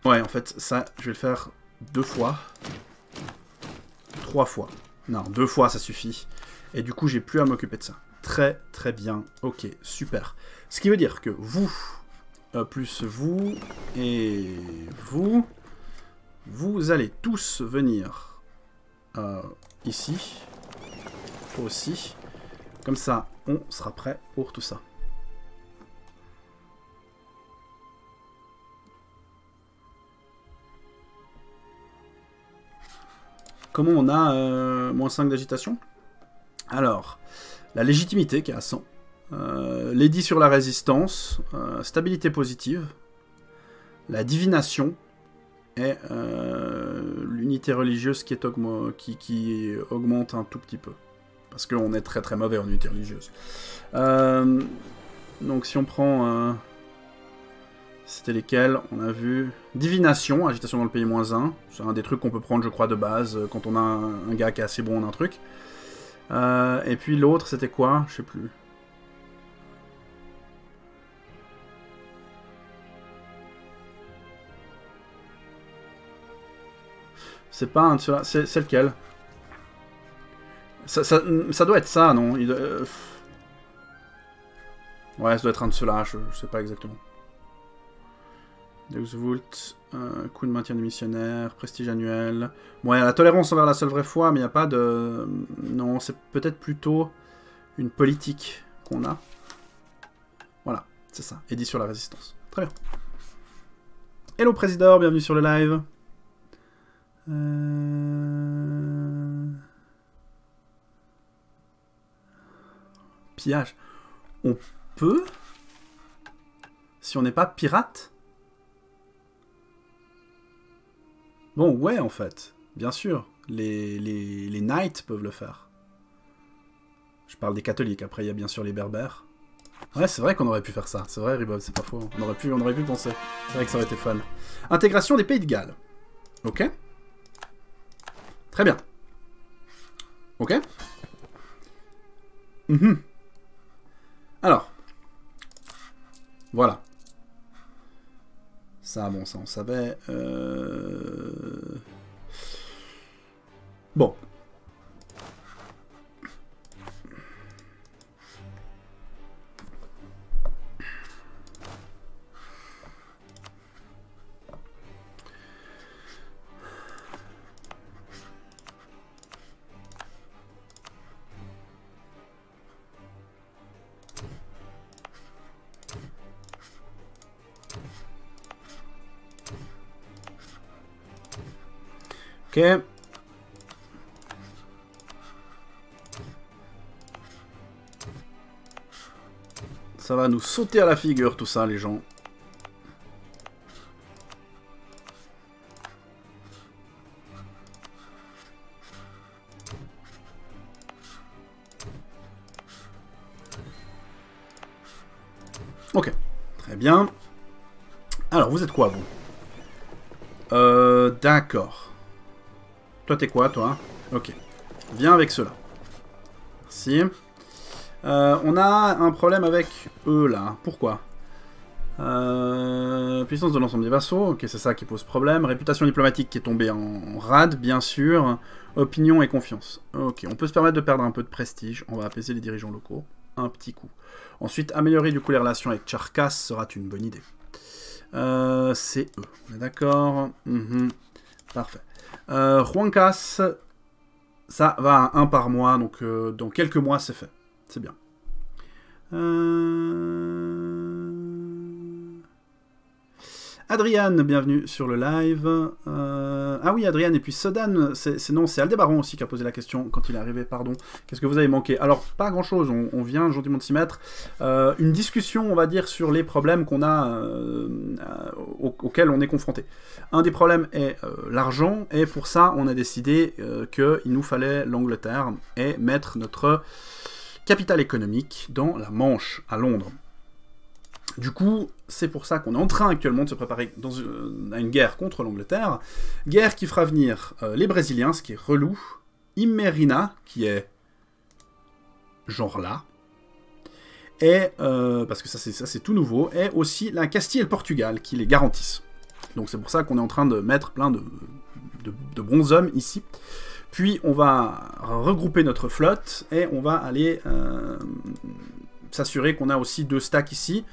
Ouais, en fait, ça, je vais le faire 2 fois. 3 fois. Non, 2 fois, ça suffit. Et du coup, j'ai plus à m'occuper de ça. Très, très bien. Ok, super. Ce qui veut dire que vous, plus vous, et vous allez tous venir ici. Aussi. Comme ça, on sera prêt pour tout ça. Comment on a moins 5 d'agitation? Alors, la légitimité qui est à 100. L'édit sur la résistance. Stabilité positive. La divination. Et l'unité religieuse qui augmente un tout petit peu. Parce qu'on est très très mauvais en unité religieuse. Donc si on prend... c'était lesquels? On a vu... Divination, agitation dans le pays -1. C'est un des trucs qu'on peut prendre, je crois, de base, quand on a un gars qui est assez bon en un truc. Et puis l'autre, c'était quoi? Je sais plus. C'est pas un de ceux-là. C'est lequel? Ça doit être ça, non? Ouais, ça doit être un de ceux-là, je sais pas exactement. Deus Vult, coût de maintien des missionnaires, prestige annuel. Bon, il y a la tolérance envers la seule vraie foi, mais il n'y a pas de... Non, c'est peut-être plutôt une politique qu'on a. Voilà, c'est ça. Édit sur la résistance. Très bien. Hello Président, bienvenue sur le live. Pillage. On peut, si on n'est pas pirate. Bon, ouais, en fait. Bien sûr. Les knights peuvent le faire. Je parle des catholiques. Après, il y a bien sûr les berbères. Ouais, c'est vrai qu'on aurait pu faire ça. C'est vrai, Ribov, c'est pas faux. On aurait pu penser. C'est vrai que ça aurait été fun. Intégration des pays de Galles. Ok. Très bien. Ok. Alors. Voilà. Ça, bon, ça on savait. Bon. Ok. Ça va nous sauter à la figure tout ça, les gens. Ok. Très bien. Alors, vous êtes quoi, vous? D'accord. Toi, t'es quoi, toi? Ok. Viens avec ceux-là. Merci. On a un problème avec eux, là. Pourquoi? Puissance de l'ensemble des vassaux. Ok, c'est ça qui pose problème. Réputation diplomatique qui est tombée en rade, bien sûr. Opinion et confiance. Ok, on peut se permettre de perdre un peu de prestige. On va apaiser les dirigeants locaux. Un petit coup. Ensuite, améliorer du coup les relations avec Charkas sera une bonne idée. C'est eux. On est d'accord? Parfait. Juancas, ça va à 1 par mois, donc dans quelques mois c'est fait. C'est bien. Adriane, bienvenue sur le live. Ah oui, Adriane, et puis Sodan, c'est Aldébaran aussi qui a posé la question quand il est arrivé, pardon. Qu'est-ce que vous avez manqué? Alors, pas grand-chose, on vient gentiment de s'y mettre. Une discussion, on va dire, sur les problèmes qu'on a, auxquels on est confronté. Un des problèmes est l'argent, et pour ça, on a décidé qu'il nous fallait l'Angleterre et mettre notre capital économique dans la Manche, à Londres. Du coup, c'est pour ça qu'on est en train actuellement de se préparer à une guerre contre l'Angleterre. Guerre qui fera venir les Brésiliens, ce qui est relou. Imerina, qui est genre là. Et, parce que ça c'est tout nouveau. Et aussi la Castille et le Portugal, qui les garantissent. Donc c'est pour ça qu'on est en train de mettre plein de bons hommes ici. Puis on va regrouper notre flotte et on va aller s'assurer qu'on a aussi 2 stacks ici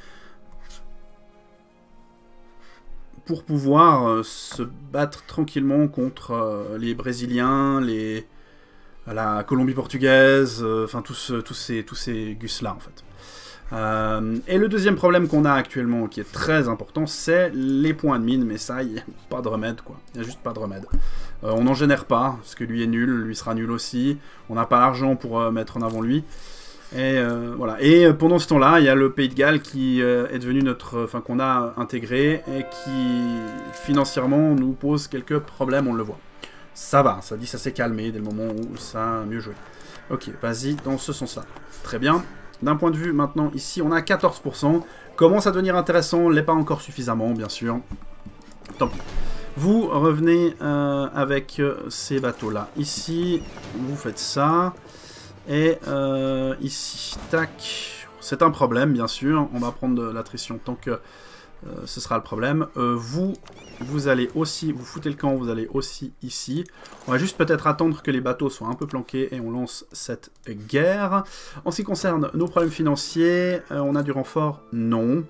pour pouvoir se battre tranquillement contre les Brésiliens, la Colombie portugaise, enfin tous ces gus-là en fait. Et le deuxième problème qu'on a actuellement, qui est très important, c'est les points de mine, mais ça, il n'y a pas de remède, quoi. Il n'y a juste pas de remède. On n'en génère pas, parce que lui est nul, lui sera nul aussi. On n'a pas l'argent pour mettre en avant lui. Et voilà. Et pendant ce temps-là, il y a le Pays de Galles qui est devenu enfin qu'on a intégré, et qui, financièrement, nous pose quelques problèmes, on le voit. Ça va, ça dit ça s'est calmé dès le moment où ça a mieux joué. Ok, vas-y, dans ce sens-là. Très bien. D'un point de vue, maintenant, ici, on a 14%. Commence à devenir intéressant, l'est pas encore suffisamment, bien sûr. Tant pis. Vous revenez avec ces bateaux-là. Ici, vous faites ça. Et ici, tac. C'est un problème, bien sûr. On va prendre de l'attrition tant que ce sera le problème. Vous allez aussi, vous foutez le camp, vous allez aussi ici. On va juste peut-être attendre que les bateaux soient un peu planqués et on lance cette guerre. En ce qui concerne nos problèmes financiers, on a du renfort? Non.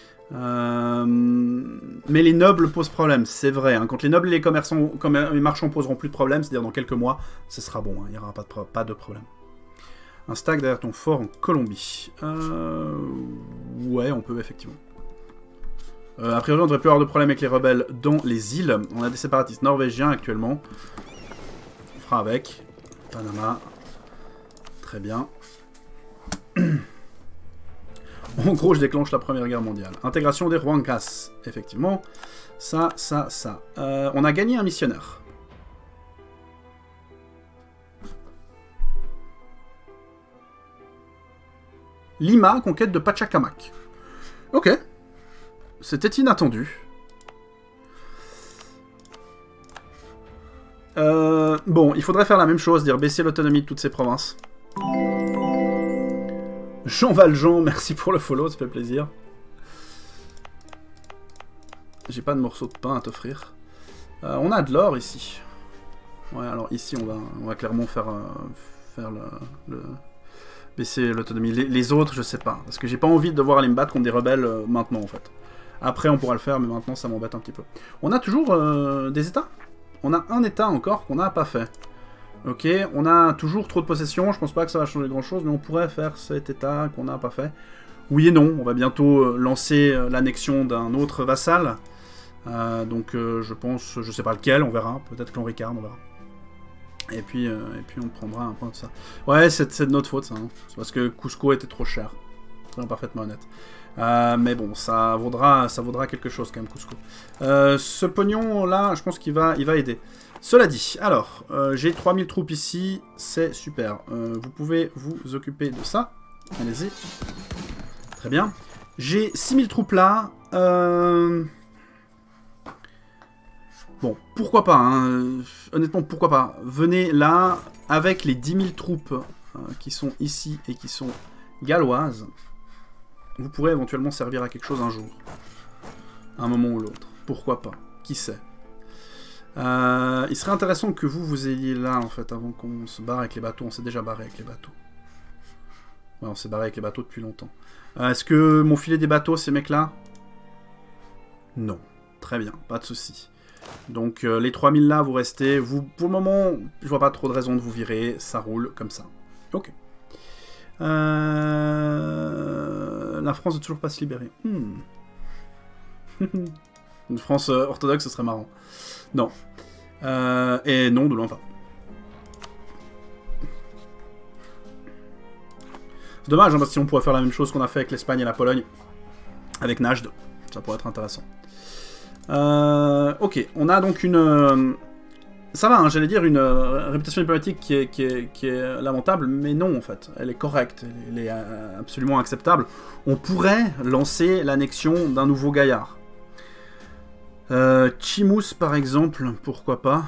Mais les nobles posent problème, c'est vrai. Hein. Quand les nobles et les marchands poseront plus de problème, c'est-à-dire dans quelques mois, ce sera bon, hein. Il n'y aura pas de problème. Un stack derrière ton fort en Colombie. Ouais, on peut effectivement. A priori, on devrait plus avoir de problème avec les rebelles dans les îles. On a des séparatistes norvégiens actuellement. On fera avec. Panama. Très bien. En gros, je déclenche la Première Guerre mondiale. Intégration des Huancas. Effectivement. Ça. On a gagné un missionnaire. Lima, conquête de Pachacamac. Ok. C'était inattendu. Bon, il faudrait faire la même chose, dire baisser l'autonomie de toutes ces provinces. Jean Valjean, merci pour le follow, ça fait plaisir. J'ai pas de morceau de pain à t'offrir. On a de l'or ici. Ouais, alors ici on va clairement faire baisser l'autonomie. Les autres, je sais pas, parce que j'ai pas envie de devoir aller me battre contre des rebelles maintenant en fait. Après, on pourra le faire, mais maintenant, ça m'embête un petit peu. On a toujours des états. On a un état encore qu'on n'a pas fait. Ok, on a toujours trop de possessions. Je pense pas que ça va changer grand-chose, mais on pourrait faire cet état qu'on n'a pas fait. Oui et non. On va bientôt lancer l'annexion d'un autre vassal. Donc, je pense, je sais pas lequel, on verra. Peut-être Clan Ricard, on verra. Et puis on prendra un point de ça. Ouais, c'est de notre faute, ça. Hein. C'est parce que Cusco était trop cher. Soyons parfaitement honnêtes. Mais bon, ça vaudra quelque chose quand même, Cusco. Ce pognon-là, je pense qu'il va aider. Cela dit, alors, j'ai 3000 troupes ici, c'est super. Vous pouvez vous occuper de ça. Allez-y. Très bien. J'ai 6000 troupes là. Bon, pourquoi pas, hein. Honnêtement, pourquoi pas. Venez là, avec les 10 000 troupes qui sont ici et qui sont galloises. Vous pourrez éventuellement servir à quelque chose un jour. À un moment ou l'autre. Pourquoi pas? Qui sait? Il serait intéressant que vous ayez là, en fait, avant qu'on se barre avec les bateaux. On s'est déjà barré avec les bateaux. Ouais, on s'est barré avec les bateaux depuis longtemps. Est-ce que mon filet des bateaux, ces mecs-là? Non. Très bien, pas de souci. Donc, les 3000 là, vous restez. Vous, pour le moment, je vois pas trop de raison de vous virer. Ça roule comme ça. Ok. La France ne toujours pas se libérer. Une France orthodoxe, ce serait marrant. Non. Et non, de loin pas. C'est dommage, hein, parce que si on pourrait faire la même chose qu'on a fait avec l'Espagne et la Pologne, avec Najd, ça pourrait être intéressant. Ok, on a donc une... ça va, hein, j'allais dire une réputation diplomatique qui est lamentable, mais non en fait, elle est correcte, elle est absolument acceptable. On pourrait lancer l'annexion d'un nouveau gaillard. Chimous par exemple, pourquoi pas.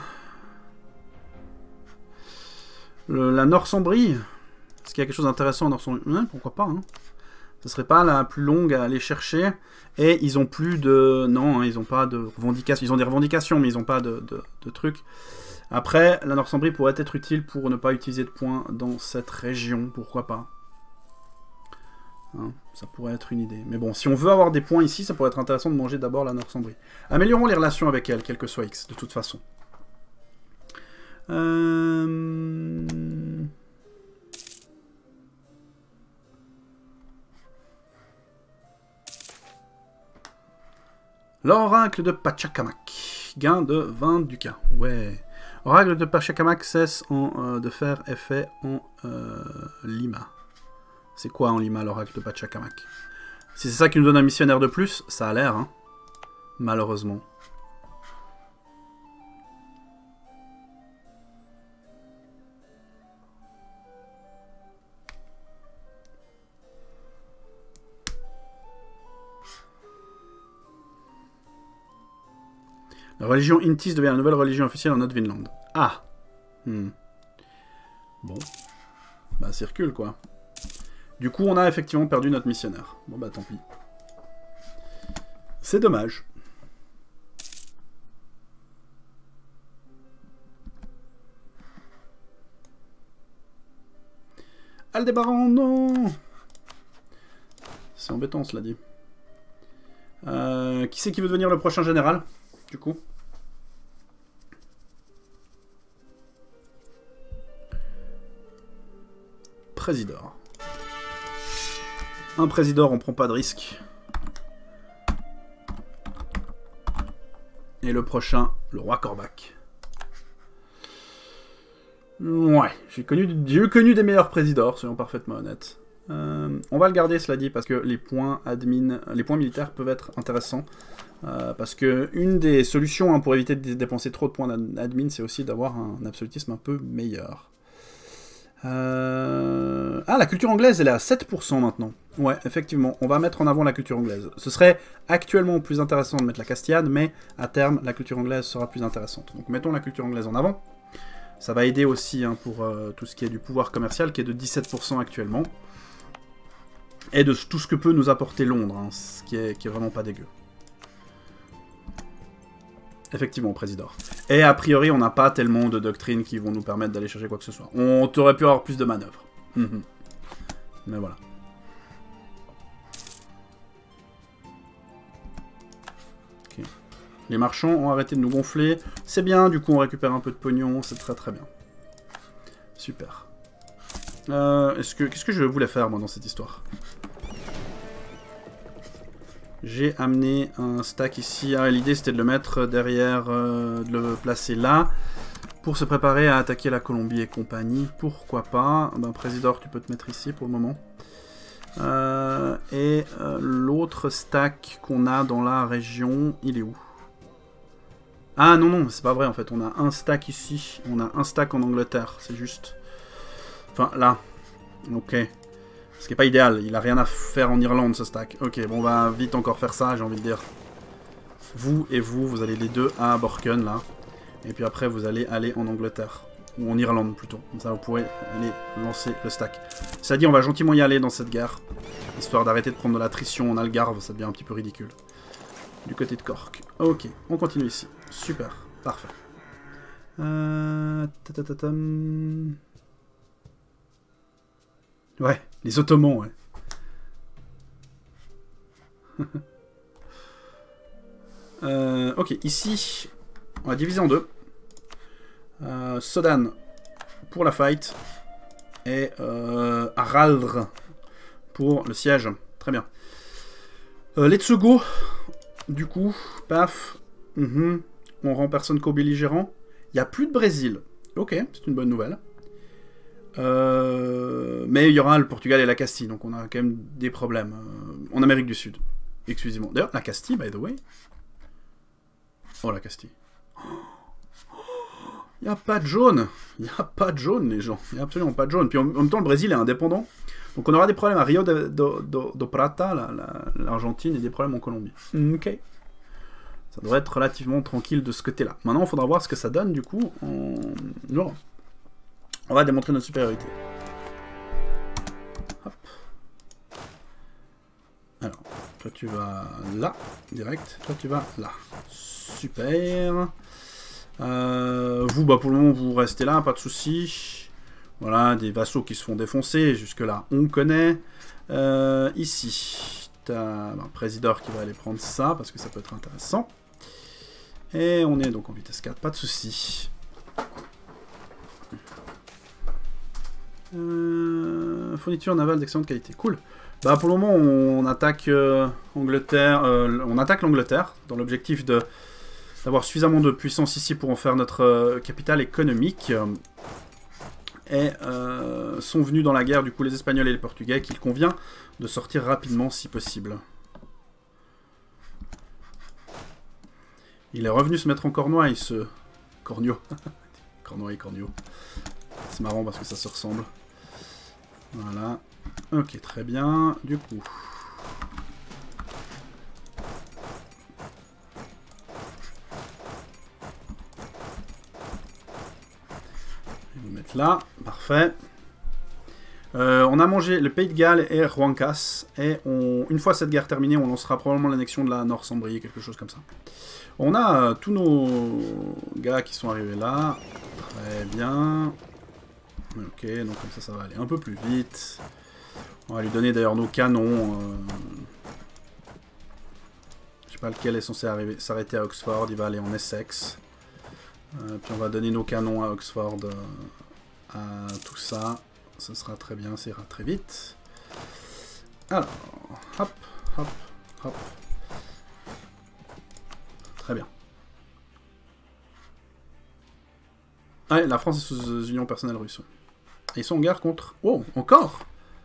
La Northumbrie, est-ce qu'il y a quelque chose d'intéressant en Northumbrie? Ouais, pourquoi pas, hein. Ce serait pas la plus longue à aller chercher. Et ils ont plus de... Non, hein, ils ont pas de revendications. Ils ont des revendications, mais ils ont pas de trucs. Après, la Northumbrie pourrait être utile pour ne pas utiliser de points dans cette région. Pourquoi pas, hein, ça pourrait être une idée. Mais bon, si on veut avoir des points ici, ça pourrait être intéressant de manger d'abord la Northumbrie. Améliorons les relations avec elle, quel que soit X, de toute façon. L'oracle de Pachacamac. Gain de 20 ducats. Ouais. Oracle de Pachacamac cesse de faire effet en Lima. C'est quoi en Lima, l'oracle de Pachacamac? Si c'est ça qui nous donne un missionnaire de plus, ça a l'air, hein. Malheureusement. La religion Intis devient la nouvelle religion officielle en Nord-Vinland. Ah, bon. Bah, circule, quoi. Du coup, on a effectivement perdu notre missionnaire. Bon, bah, tant pis. C'est dommage. Aldébaran, non! C'est embêtant, cela dit. Qui c'est qui veut devenir le prochain général, du coup? Présidor. Un présidor, on prend pas de risque. Et le prochain, le roi Corbac. Ouais, j'ai connu des meilleurs présidors, soyons parfaitement honnêtes. On va le garder, cela dit, parce que les points militaires peuvent être intéressants. Parce que une des solutions, hein, pour éviter de dépenser trop de points d'admin, c'est aussi d'avoir un absolutisme un peu meilleur. Ah, la culture anglaise, elle est à 7% maintenant. Ouais, effectivement, on va mettre en avant la culture anglaise. Ce serait actuellement plus intéressant de mettre la castillade, mais à terme, la culture anglaise sera plus intéressante. Donc mettons la culture anglaise en avant. Ça va aider aussi, hein, pour tout ce qui est du pouvoir commercial, qui est de 17% actuellement. Et de tout ce que peut nous apporter Londres, hein, ce qui est vraiment pas dégueu. Effectivement, Présidor. Et a priori, on n'a pas tellement de doctrines qui vont nous permettre d'aller chercher quoi que ce soit. On aurait pu avoir plus de manœuvres. Mais voilà. Okay. Les marchands ont arrêté de nous gonfler. C'est bien, du coup on récupère un peu de pognon. C'est très très bien. Super. Qu'est-ce que je voulais faire, moi, dans cette histoire? J'ai amené un stack ici. Ah, l'idée, c'était de le mettre derrière, de le placer là, pour se préparer à attaquer la Colombie et compagnie. Pourquoi pas? Ben, Présidor, tu peux te mettre ici pour le moment. L'autre stack qu'on a dans la région, il est où? Ah non, non, c'est pas vrai en fait. On a un stack ici, on a un stack en Angleterre, c'est juste. Enfin, là. Ok. Ce qui n'est pas idéal, il a rien à faire en Irlande ce stack. Ok, bon on va vite encore faire ça, j'ai envie de dire. Vous et vous, vous allez les deux à Borken là. Et puis après vous allez aller en Angleterre. Ou en Irlande plutôt. Comme ça vous pourrez aller lancer le stack. Ça dit on va gentiment y aller dans cette guerre. Histoire d'arrêter de prendre de l'attrition en Algarve, ça devient un petit peu ridicule. Du côté de Cork. Ok, on continue ici. Super, parfait. Ouais, les Ottomans, ouais. Ok, ici, on va diviser en deux. Sodan pour la fight. Et Araldre pour le siège. Très bien. Let's-go. Du coup, paf. On rend personne co-belligérant. Il n'y a plus de Brésil. Ok, c'est une bonne nouvelle. Mais il y aura le Portugal et la Castille, donc on a quand même des problèmes en Amérique du Sud, exclusivement. D'ailleurs, la Castille, by the way. Oh, la Castille. Il n'y a pas de jaune. Il n'y a pas de jaune, les gens. Il n'y a absolument pas de jaune. Puis en même temps, le Brésil est indépendant. Donc on aura des problèmes à Rio do Prata, l'Argentine, et des problèmes en Colombie. Ok. Ça devrait être relativement tranquille de ce côté-là. Maintenant, il faudra voir ce que ça donne, du coup, en Europe. On va démontrer notre supériorité. Hop. Alors, toi tu vas là, direct. Toi tu vas là. Super. Vous, bah pour le moment, vous restez là, pas de soucis. Voilà, des vassaux qui se font défoncer. Jusque-là, on connaît. Ici, t'as un président qui va aller prendre ça, parce que ça peut être intéressant. Et on est donc en vitesse 4, pas de soucis. Fourniture navale d'excellente qualité. Cool. Bah pour le moment, on attaque Angleterre. On attaque l'Angleterre dans l'objectif d'avoir suffisamment de puissance ici pour en faire notre capitale économique. Et sont venus dans la guerre du coup les Espagnols et les Portugais qu'il convient de sortir rapidement si possible. Il est revenu se mettre en Cornouailles, ce Cornio. Cornouailles, Cornio. C'est marrant parce que ça se ressemble. Voilà. Ok, très bien. Du coup... je vais vous mettre là. Parfait. On a mangé le Pays de Galles et Roancas. Et une fois cette guerre terminée, on lancera probablement l'annexion de la Northumbrie, quelque chose comme ça. On a tous nos gars qui sont arrivés là. Très bien. Ok, donc comme ça va aller un peu plus vite. On va lui donner d'ailleurs nos canons. Je sais pas lequel est censé s'arrêter à Oxford. Il va aller en Essex. Puis on va donner nos canons à Oxford. À tout ça. Ce sera très bien, ça ira très vite. Alors, hop, hop, hop. Très bien. Ah, la France est sous union personnelle russe. Et ils sont en guerre contre... Oh, encore!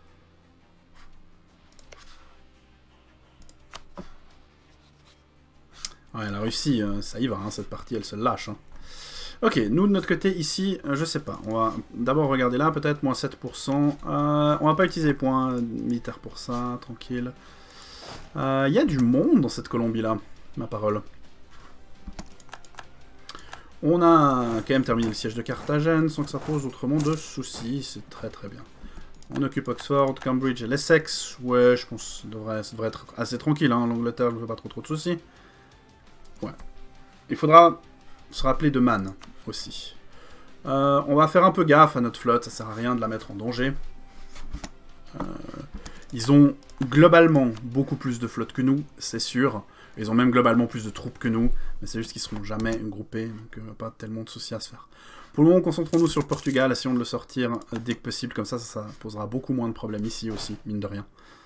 Ouais, la Russie, ça y va, hein, cette partie, elle se lâche. Hein. Ok, nous, de notre côté, ici, je sais pas. On va d'abord regarder là, peut-être, moins 7%. On va pas utiliser les points militaires pour ça, tranquille. Il y a du monde dans cette Colombie-là, ma parole. On a quand même terminé le siège de Carthagène sans que ça pose autrement de soucis. C'est très très bien. On occupe Oxford, Cambridge et l'Essex. Ouais, je pense que ça devrait être assez tranquille. Hein. L'Angleterre ne fait pas trop de soucis. Ouais. Il faudra se rappeler de Man aussi. On va faire un peu gaffe à notre flotte. Ça sert à rien de la mettre en danger. Ils ont globalement beaucoup plus de flotte que nous, c'est sûr. Ils ont même globalement plus de troupes que nous, mais c'est juste qu'ils ne seront jamais groupés, donc pas tellement de soucis à se faire. Pour le moment, concentrons-nous sur le Portugal, essayons de le sortir dès que possible, comme ça posera beaucoup moins de problèmes ici aussi, mine de rien.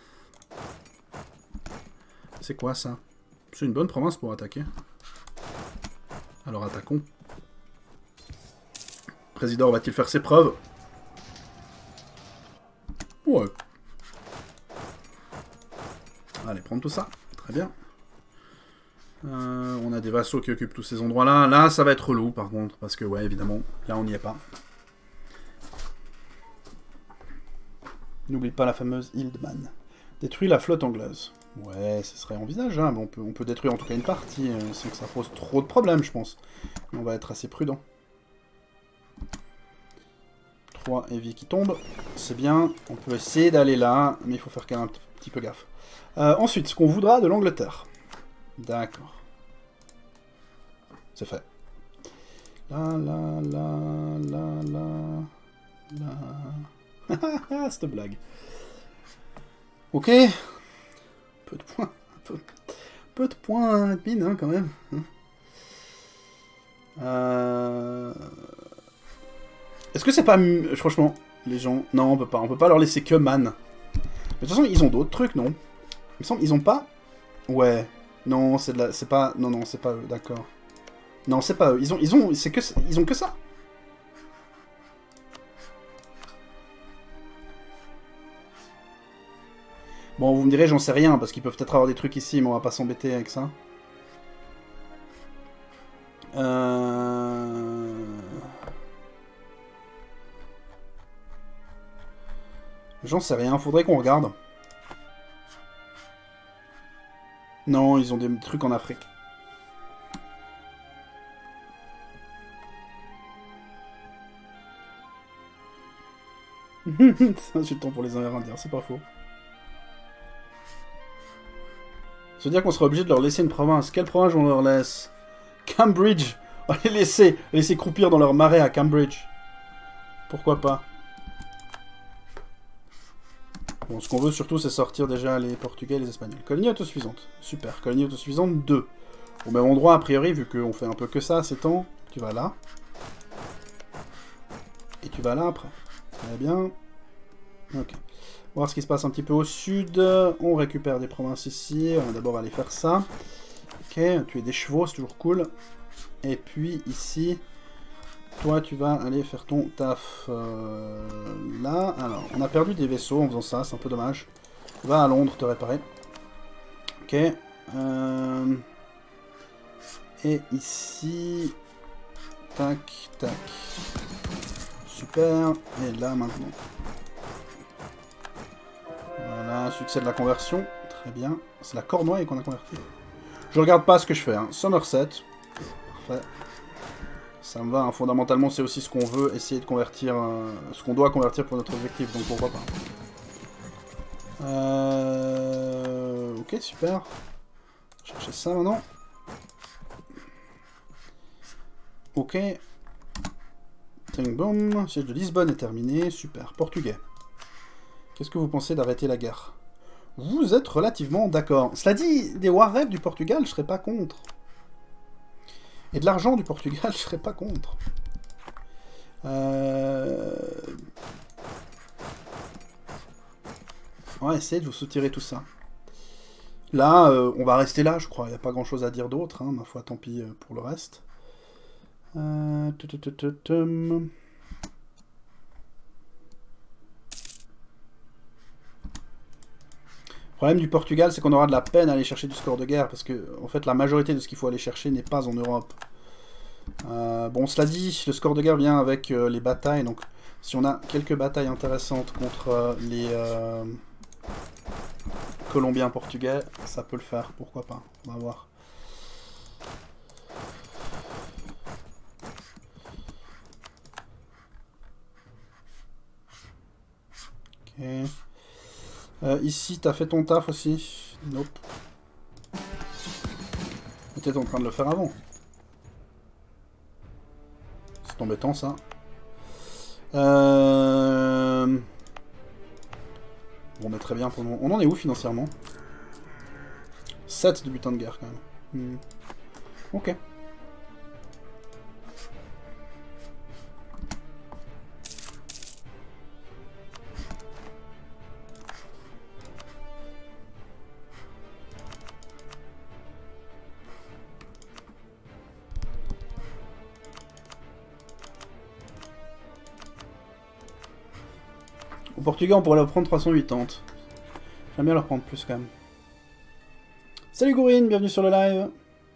C'est quoi ça? C'est une bonne province pour attaquer. Alors attaquons. Le président va-t-il faire ses preuves? Ouais. Allez, prendre tout ça. Très bien. On a des vassaux qui occupent tous ces endroits-là. Là, ça va être relou, par contre, parce que, ouais, évidemment, là, on n'y est pas. N'oublie pas la fameuse île de Man. Détruire la flotte anglaise. Ouais, ce serait envisageable. On peut détruire en tout cas une partie, sans que ça pose trop de problèmes, je pense. Mais on va être assez prudent. 3 heavy qui tombent. C'est bien. On peut essayer d'aller là, mais il faut faire quand même un petit peu gaffe. Ensuite, ce qu'on voudra de l'Angleterre. D'accord. C'est fait. Cette blague. Ok. Peu de points. Peu de points, admin, hein, quand même. Est-ce que c'est pas... Franchement, les gens... Non, on peut pas leur laisser que Man. Mais de toute façon, ils ont d'autres trucs, non? Il me semble ils ont pas... Ouais. Non, c'est de la... C'est pas... Non, c'est pas eux, d'accord. Non, c'est pas eux. Ils ont que ça. Bon, vous me direz, j'en sais rien, parce qu'ils peuvent peut-être avoir des trucs ici, mais on va pas s'embêter avec ça. J'en sais rien, faudrait qu'on regarde. Non, ils ont des trucs en Afrique. C'est insultant pour les Amérindiens, c'est pas faux. Ça veut dire qu'on sera obligé de leur laisser une province. Quelle province on leur laisse? Cambridge. On va les laisser croupir dans leur marais à Cambridge. Pourquoi pas? Bon, ce qu'on veut surtout, c'est sortir déjà les Portugais et les Espagnols. Colonie autosuffisante. Super. Colonie autosuffisante 2. Au même endroit, a priori, vu qu'on fait un peu que ça ces temps. Tu vas là. Et tu vas là après. Très bien. Ok. On va voir ce qui se passe un petit peu au sud. On récupère des provinces ici. On va d'abord aller faire ça. Ok, tuer des chevaux, c'est toujours cool. Et puis ici, toi tu vas aller faire ton taf là. Alors, on a perdu des vaisseaux en faisant ça, c'est un peu dommage. Va à Londres te réparer. Ok. Et ici, tac, tac. Super. Et là maintenant. Voilà, succès de la conversion. Très bien. C'est la Cornouaille qu'on a converti. Je regarde pas ce que je fais. Hein. Somerset. Parfait. Ça me va. Hein. Fondamentalement, c'est aussi ce qu'on veut essayer de convertir. Ce qu'on doit convertir pour notre objectif. Donc pourquoi pas. Ok, super. Chercher ça maintenant. Ok. Ting boom. Siège de Lisbonne est terminé. Super. Portugais. Qu'est-ce que vous pensez d'arrêter la guerre? Vous êtes relativement d'accord. Cela dit, des Warrep du Portugal, je serais pas contre. Et de l'argent du Portugal, je serais pas contre. On va essayer de vous soutirer tout ça. Là, on va rester là, je crois. Il n'y a pas grand-chose à dire d'autre. Hein. Ma foi, tant pis pour le reste. Le problème du Portugal, c'est qu'on aura de la peine à aller chercher du score de guerre, parce que, en fait, la majorité de ce qu'il faut aller chercher n'est pas en Europe. Bon, cela dit, le score de guerre vient avec les batailles, donc si on a quelques batailles intéressantes contre les Colombiens portugais, ça peut le faire, pourquoi pas, on va voir. Ok. Ici, t'as fait ton taf aussi? Nope. Peut-être en train de le faire avant. C'est embêtant, ça. Bon, mais très bien pour nous. On en est où, financièrement? 7 de butin de guerre, quand même. Ok. Au Portugal, on pourrait leur prendre 380. J'aime bien leur prendre plus, quand même. Salut Gourine, bienvenue sur le live.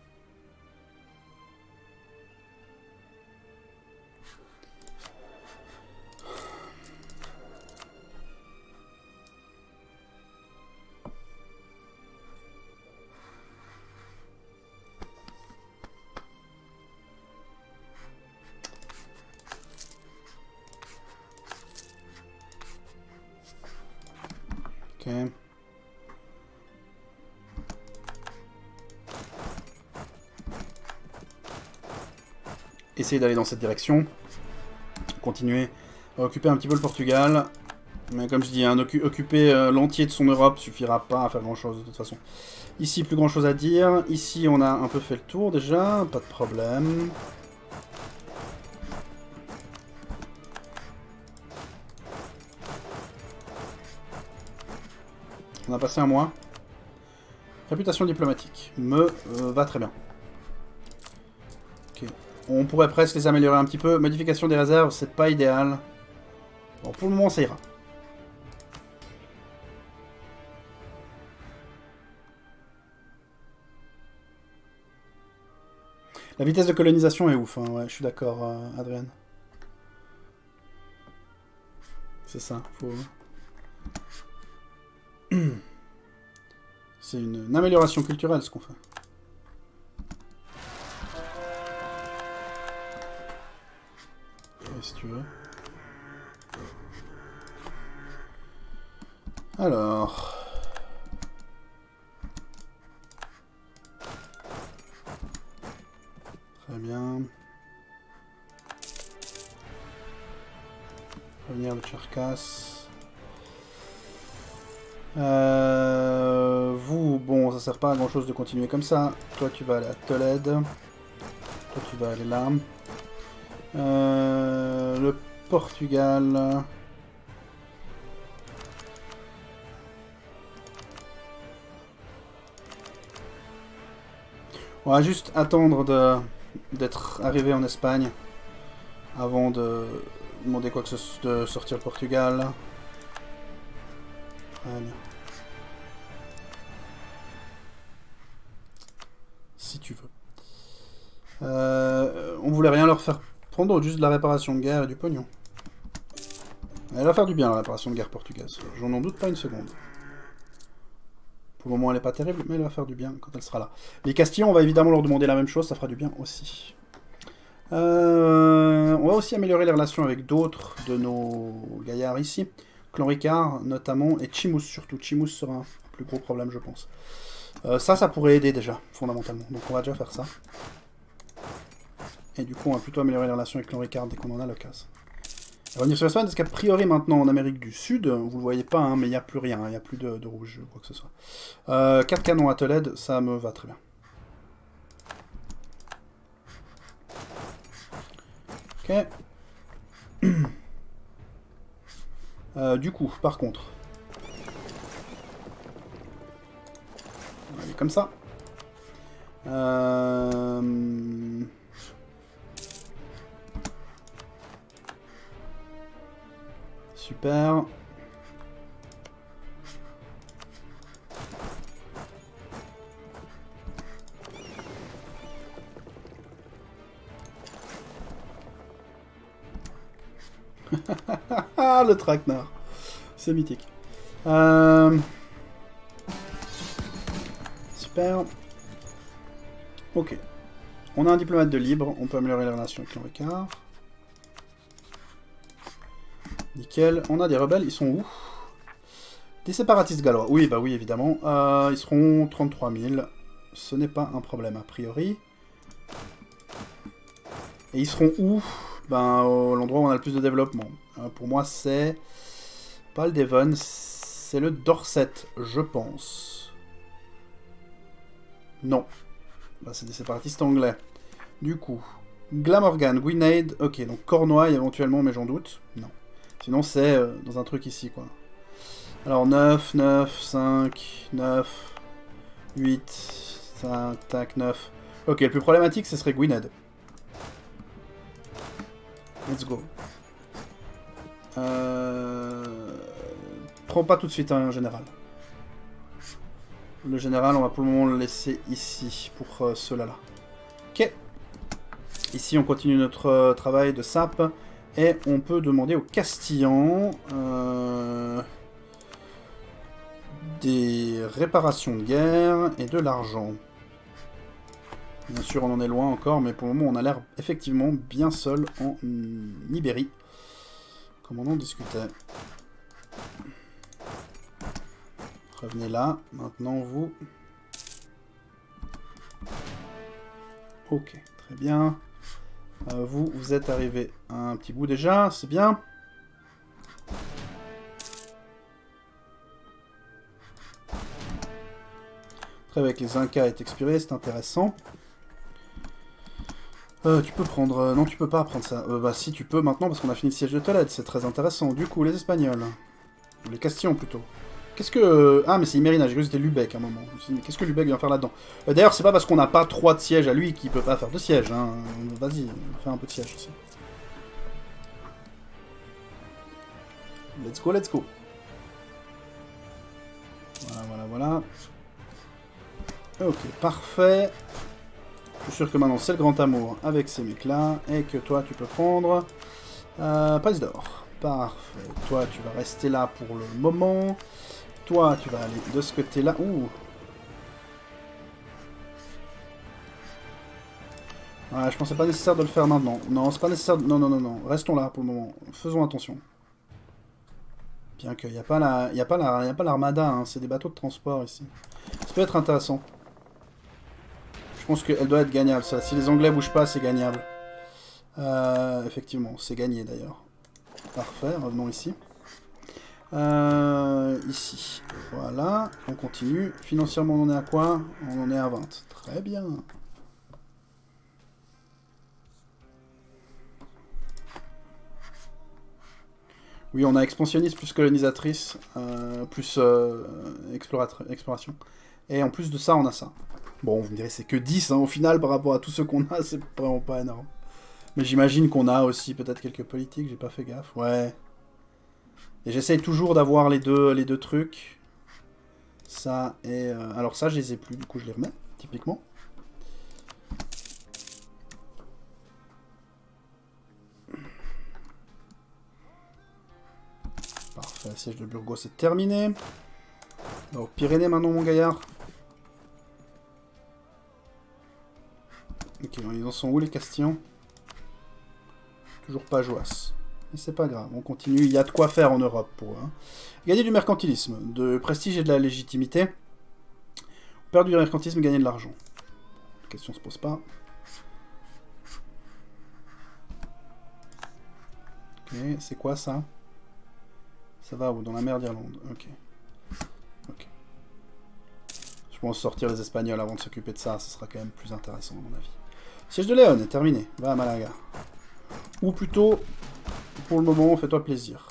Ok. Essayez d'aller dans cette direction. Continuer à occuper un petit peu le Portugal. Mais comme je dis, hein, occuper l'entier de son Europe suffira pas à faire grand chose de toute façon. Ici, plus grand chose à dire. Ici, on a un peu fait le tour déjà. Pas de problème. On a passé un mois. Réputation diplomatique. Me va très bien. Ok. On pourrait presque les améliorer un petit peu. Modification des réserves, c'est pas idéal. Bon, pour le moment, ça ira. La vitesse de colonisation est ouf, hein. Ouais, je suis d'accord, Adrien. C'est ça, faut... C'est une amélioration culturelle, ce qu'on fait. Si tu veux. Alors... Très bien. Revenir de Cherkas. Vous, bon, ça sert pas à grand chose de continuer comme ça. Toi, tu vas aller à Tolède. Toi, tu vas aller là. Le Portugal. On va juste attendre d'être arrivé en Espagne avant de demander quoi que ce soit, de sortir le Portugal. Très bien. Si tu veux. On voulait rien leur faire prendre d'autre, juste de la réparation de guerre et du pognon. Elle va faire du bien la réparation de guerre portugaise, j'en en doute pas une seconde. Pour le moment elle est pas terrible, mais elle va faire du bien quand elle sera là. Les Castillans, on va évidemment leur demander la même chose, ça fera du bien aussi. On va aussi améliorer les relations avec d'autres de nos gaillards ici. Clan Ricard notamment, et Chimous surtout. Chimous sera un plus gros problème je pense. Ça pourrait aider déjà, fondamentalement. Donc on va déjà faire ça. Et du coup on va plutôt améliorer les relations avec Clan Ricard dès qu'on en a l'occasion. Revenir sur l'Espagne, parce qu'a priori maintenant en Amérique du Sud, vous le voyez pas, hein, mais il n'y a plus rien, il n'y a plus de rouge, quoi que ce soit. 4 canons à Tolède, ça me va très bien. Ok. Du coup, par contre... On va aller comme ça. Super. Ah, le traquenard. C'est mythique. Super. Ok. On a un diplomate de libre. On peut améliorer les relations avec Clan Ricard. Nickel. On a des rebelles. Ils sont où? Des séparatistes gallois. Oui, bah oui, évidemment. Ils seront 33 000. Ce n'est pas un problème, a priori. Et ils seront où? Ben, l'endroit où on a le plus de développement. Pour moi, c'est pas le Devon, c'est le Dorset, je pense. Non. Ben, c'est des séparatistes anglais. Du coup, Glamorgan, Gwynedd, ok, donc Cornouailles éventuellement, mais j'en doute. Non. Sinon, c'est dans un truc ici, quoi. Alors, 9, 9, 5, 9, 8, 5, tac, 9. Ok, le plus problématique, ce serait Gwynedd. Let's go. Prends pas tout de suite un général. Le général, on va pour le moment le laisser ici pour cela-là. Ok. Ici, on continue notre travail de sap. Et on peut demander aux Castillans des réparations de guerre et de l'argent. Bien sûr, on en est loin encore, mais pour le moment, on a l'air effectivement bien seul en Ibérie. Comme on en discutait. Revenez là. Maintenant, vous. Ok, très bien. Vous êtes arrivé un petit bout déjà, c'est bien. Très avec les Incas est expiré, c'est intéressant. Tu peux prendre... non, tu peux pas prendre ça. Bah si, tu peux maintenant, parce qu'on a fini le siège de Tolède, c'est très intéressant. Du coup, les Espagnols. Ou les Castillans, plutôt. Qu'est-ce que... Ah, mais c'est Imerina, j'ai cru que c'était Lubeck, à un moment. Qu'est-ce que Lubeck vient faire là-dedans? D'ailleurs, c'est pas parce qu'on n'a pas 3 de sièges à lui qu'il peut pas faire de siège, hein. Vas-y, fais un peu de siège aussi. Let's go, let's go. Voilà, voilà, voilà. Ok, parfait. Je suis sûr que maintenant c'est le grand amour avec ces mecs-là. Et que toi, tu peux prendre... Passe d'or. Parfait. Toi, tu vas rester là pour le moment. Toi, tu vas aller de ce côté-là. Ouh. Ouais, je pensais pas nécessaire de le faire maintenant. Non, c'est pas nécessaire... Non, non, non, non. Restons là pour le moment. Faisons attention. Bien qu'il n'y a pas la... Il y a pas l'armada, hein. C'est des bateaux de transport ici. Ça peut être intéressant. pense qu'elle doit être gagnable, ça. Si les Anglais bougent pas, c'est gagnable. Effectivement, c'est gagné d'ailleurs. Parfait, revenons ici. Ici. Voilà, on continue. Financièrement, on en est à quoi? On en est à 20. Très bien. Oui, on a expansionniste plus colonisatrice, plus exploration. Et en plus de ça, on a ça. Bon, vous me direz, c'est que 10 hein, au final par rapport à tout ce qu'on a, c'est vraiment pas énorme. Mais j'imagine qu'on a aussi peut-être quelques politiques, j'ai pas fait gaffe. Ouais. Et j'essaye toujours d'avoir les deux trucs. Ça et... alors ça, je les ai plus, du coup je les remets, typiquement. Parfait, siège de Burgos c'est terminé. Alors, Pyrénées maintenant, mon gaillard. Ok, ils en sont où les Castillans? Toujours pas Joas. Mais c'est pas grave, on continue. Il y a de quoi faire en Europe pour eux. Hein. Gagner du mercantilisme, de prestige et de la légitimité. Perdre du mercantilisme, gagner de l'argent. La question se pose pas. Ok, c'est quoi ça? Ça va où? Dans la mer d'Irlande. Ok. Ok. Je pense sortir les Espagnols avant de s'occuper de ça, ce sera quand même plus intéressant à mon avis. Siège de Léon est terminé. Va à Malaga. Ou plutôt, pour le moment, fais-toi plaisir.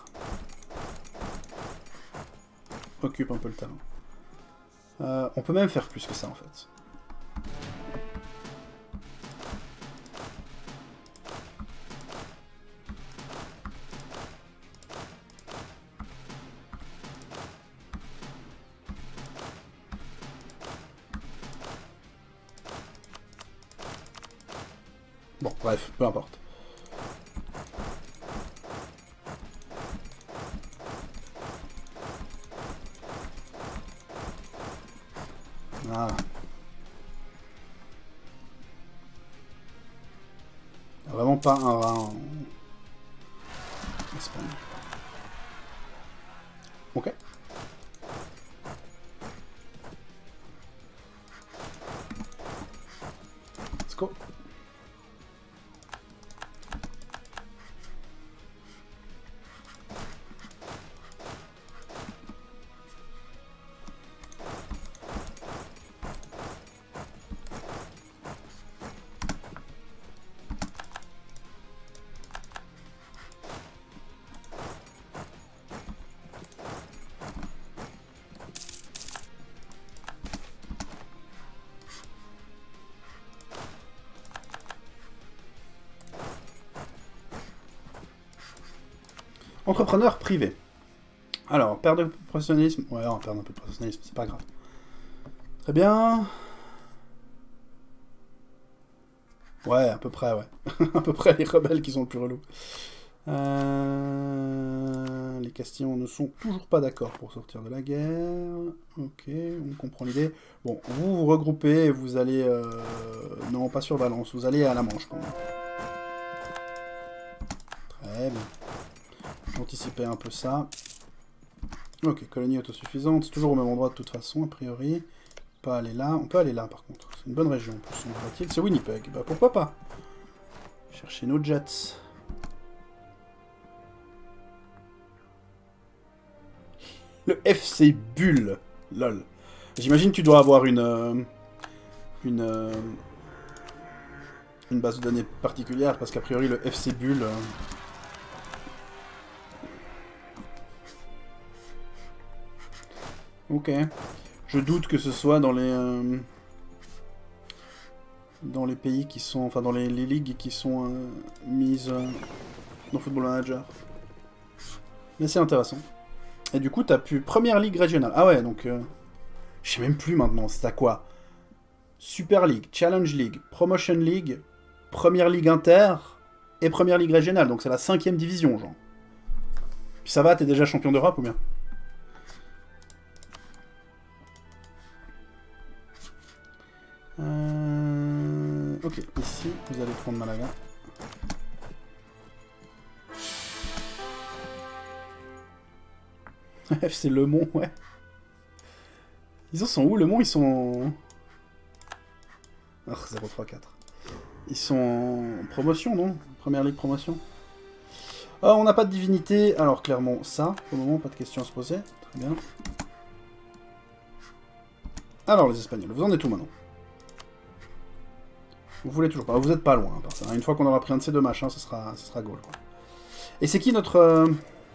Occupe un peu le talent. On peut même faire plus que ça en fait. Bon, bref, peu importe. Ah. Vraiment pas un rat en Espagne. Ok. Let's go. Entrepreneur privé. Alors, perte de professionnalisme. Ouais, on perd un peu de professionnalisme, c'est pas grave. Très bien. Ouais, à peu près, ouais. À peu près les rebelles qui sont le plus relous. Les Castillans ne sont toujours pas d'accord pour sortir de la guerre. Ok, on comprend l'idée. Bon, vous vous regroupez et vous allez... Non, pas sur Valence, vous allez à la Manche quand même. Très bien. Anticiper un peu ça. Ok, colonie autosuffisante, c'est toujours au même endroit de toute façon, a priori. Pas aller là, on peut aller là par contre. C'est une bonne région en plus, semblerait-il. C'est Winnipeg, bah pourquoi pas. Chercher nos jets. Le FC Bull, lol. J'imagine que tu dois avoir une base de données particulière, parce qu'a priori le FC Bull... Ok. Je doute que ce soit dans les pays qui sont... Enfin, dans les ligues qui sont mises dans Football Manager. Mais c'est intéressant. Et du coup, t'as pu... Première Ligue régionale. Ah ouais, donc... Je sais même plus maintenant, c'est à quoi? Super League, Challenge League, Promotion League, Première Ligue Inter et Première Ligue régionale. Donc c'est la 5e division, genre. Puis ça va, t'es déjà champion d'Europe ou bien? Ok, ici, vous allez prendre Malaga. FC Le Mans, ouais. Ils en sont où, Le Mans? Ils sont... Ah, 0-3-4. Ils sont en promotion, non? Première ligue promotion. Ah, on n'a pas de divinité. Alors, clairement, ça, pour le moment, pas de questions à se poser. Très bien. Alors, les Espagnols, vous en êtes où maintenant? Vous voulez toujours pas? Vous êtes pas loin, par ça. Une fois qu'on aura pris un de ces deux machins, ce sera goal, quoi. Et c'est qui notre...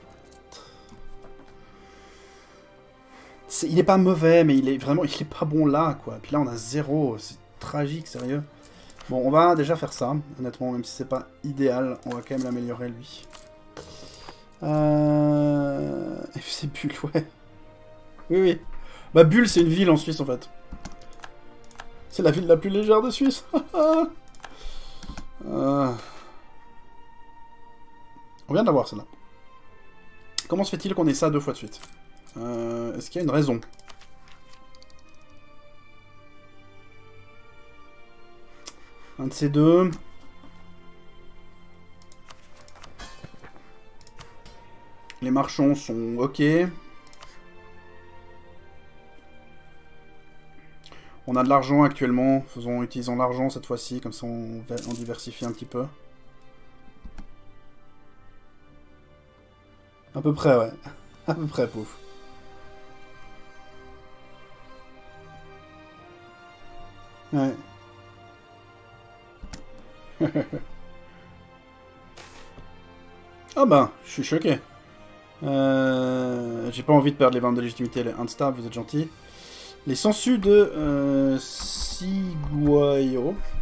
Il est pas mauvais, mais il est pas bon là, quoi. Puis là, on a 0. C'est tragique, sérieux. Bon, on va déjà faire ça, honnêtement, même si c'est pas idéal, on va quand même l'améliorer, lui. FC Bulle, ouais. Oui, oui. Bah, Bulle, c'est une ville en Suisse, en fait. C'est la ville la plus légère de Suisse. On vient de l'avoir, celle-là. Comment se fait-il qu'on ait ça 2 fois de suite? Est-ce qu'il y a une raison? Un de ces deux. Les marchands sont ok. On a de l'argent actuellement. Utilisons l'argent cette fois-ci, comme ça on diversifie un petit peu. À peu près, ouais. À peu près, pouf. Ouais. Ah bah, je suis choqué. J'ai pas envie de perdre les ventes de légitimité, les instables, vous êtes gentils. Les sangsues de Siguayo.